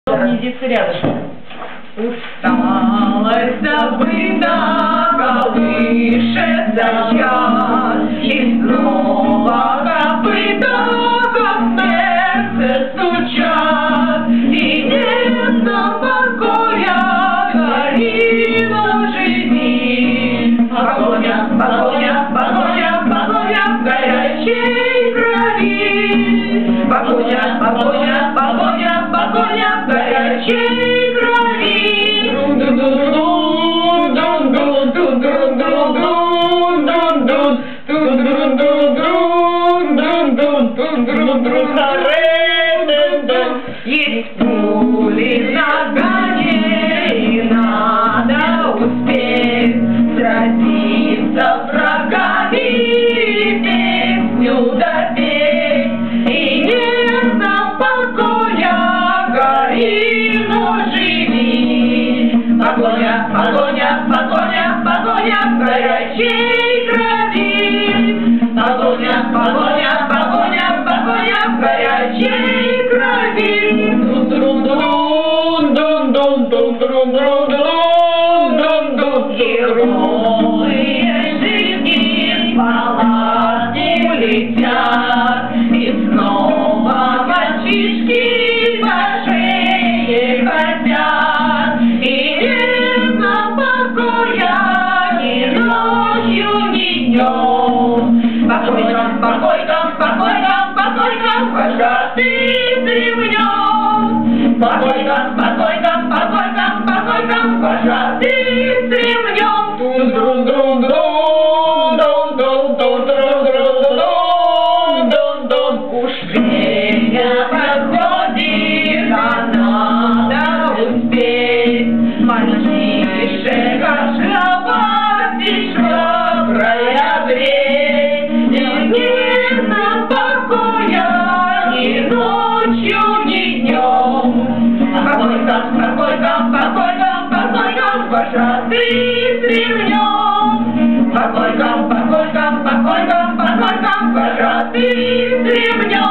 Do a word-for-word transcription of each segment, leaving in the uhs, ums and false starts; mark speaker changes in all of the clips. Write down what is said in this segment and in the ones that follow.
Speaker 1: Сидится рядышком. Усталость забыта, колышется час, и снова копыта в сердце стучат, и нет нам покоя, Карина, живи. Погоня, погоня, погоня, погоня в горячей крови. Погоня, погоня, погоня, погоня в горячей крови. Есть пули на гоне, и надо успеть сразиться с врагами и песню допеть. И нет нам покоя, Карина, живи. Погоня, погоня, погоня, погоня в горячей крови. Погоня, погоня, погоня, погоня в горячей крови. Герои жизни с палатки улетят, и снова мальчишки по шее хотят. И нет нам покоя ни ночью, ни днем. Покойкам, покойкам, покойкам, покойкам, вожатым ремнем. Покойкам, покойкам, покойкам, покойкам, вожатым ремнем. Уж время проходит, а надо успеть. Мальчишек ошибать и шваброй огреть. И нет нам покоя ни ночью, ни днем. Покойкам, покойкам, покойкам, покойкам, вожатым ремнем. Покойкам, покойкам, покойкам, покойкам, вожатым ремнем.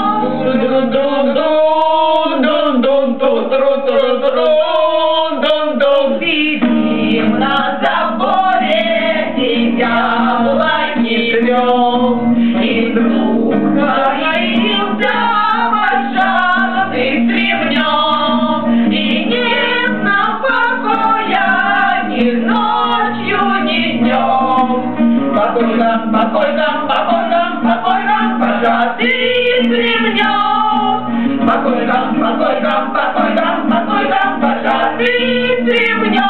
Speaker 1: Сидим на заборе, сидя в лаке жмем, и вдруг появился вожатый с ремнем. И нет нам покоя ни ночью, ни днем. Покойкам, покойкам, покойкам, покойкам, вожатый с ремнем. Покойкам, покойкам, покойкам, покойкам, вожатый с ремнем.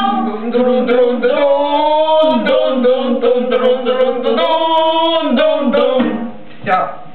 Speaker 1: Все.